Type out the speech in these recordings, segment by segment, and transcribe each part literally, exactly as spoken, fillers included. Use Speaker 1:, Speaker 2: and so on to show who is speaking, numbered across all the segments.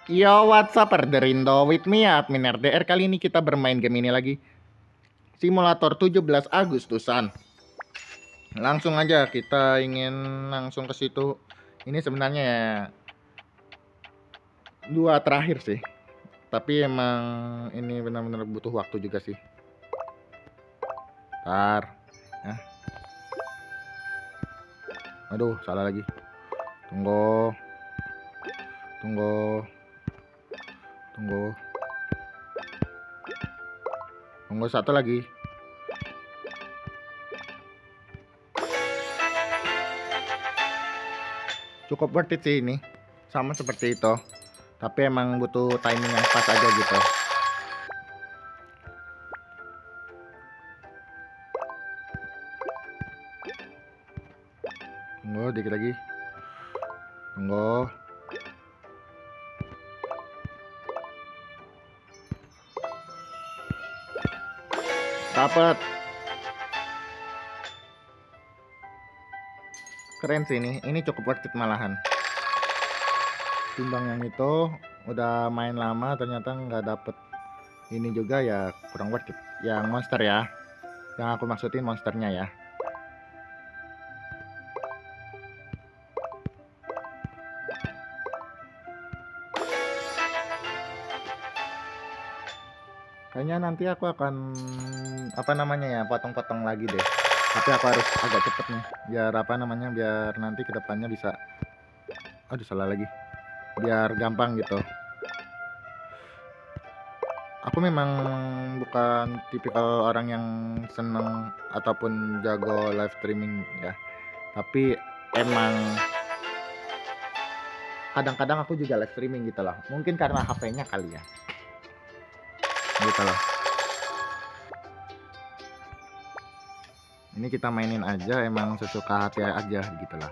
Speaker 1: Yo, what's up, Erderindo with me, admin R D R. Kali ini kita bermain game ini lagi. Simulator tujuh belas Agustusan. Langsung aja kita ingin langsung ke situ. Ini sebenarnya ya dua terakhir sih. Tapi emang ini benar-benar butuh waktu juga sih. Ntar. Nah. Aduh, salah lagi. Tunggu. Tunggu. Tunggu. Tunggu satu lagi. Cukup worth it sih ini. Sama seperti itu. Tapi emang butuh timing yang pas aja gitu. Tunggu dikit lagi. Tunggu. Dapat. Keren sih ini. Ini cukup worth it malahan. Timbang yang itu udah main lama ternyata nggak dapet ini juga ya kurang worth it. Yang monster ya. Yang aku maksudin monsternya ya. Kayaknya nanti aku akan apa namanya ya potong-potong lagi deh. Tapi aku harus agak cepet nih biar apa namanya biar nanti kedepannya bisa. Aduh salah lagi. Biar gampang gitu. Aku memang bukan tipikal orang yang seneng ataupun jago live streaming ya. Tapi emang kadang-kadang aku juga live streaming gitu loh. Mungkin karena H P-nya kali ya. Gitu loh. Ini kita mainin aja emang sesuka hati aja gitu lah.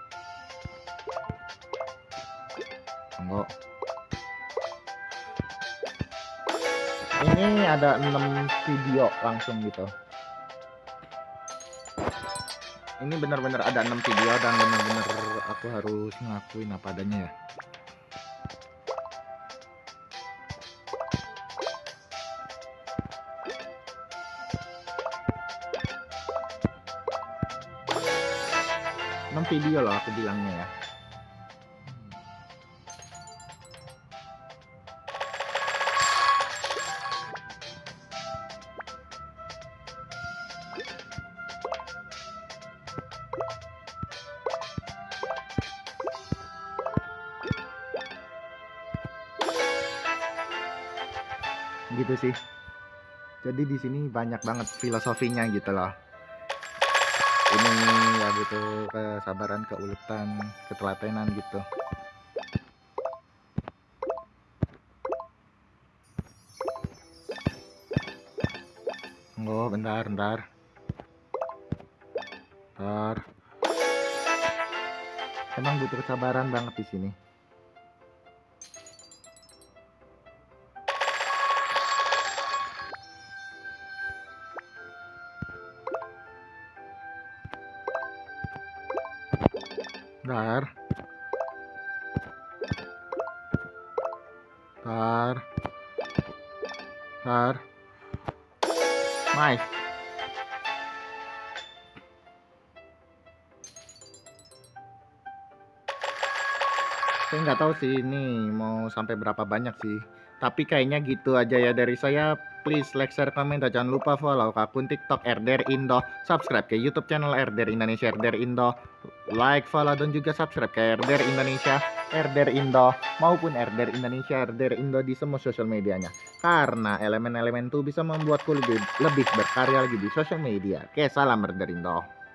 Speaker 1: Tunggu. Ini ada enam video langsung gitu. Ini benar-benar ada enam video dan benar-benar aku harus ngakuin apa adanya ya. enam video loh aku bilangnya ya. Gitu sih. Jadi di sini banyak banget filosofinya gitu loh. Ini ya butuh kesabaran, keuletan, ketelatenan gitu. Oh, bentar, bentar. Bentar. Emang butuh kesabaran banget di sini. Bentar. Bentar. Bentar. Nice. Saya nggak tahu sih ini mau sampai berapa banyak sih. Tapi kayaknya gitu aja ya dari saya. Please like, share, komen, dan jangan lupa follow ke akun TikTok R D R Indo, subscribe ke YouTube channel R D R Indonesia R D R Indo, like, follow, dan juga subscribe ke R D R Indonesia R D R Indo maupun R D R Indonesia R D R Indo di semua sosial medianya. Karena elemen-elemen itu bisa membuatku lebih lebih berkarya lagi di sosial media. Oke, salam R D R Indo.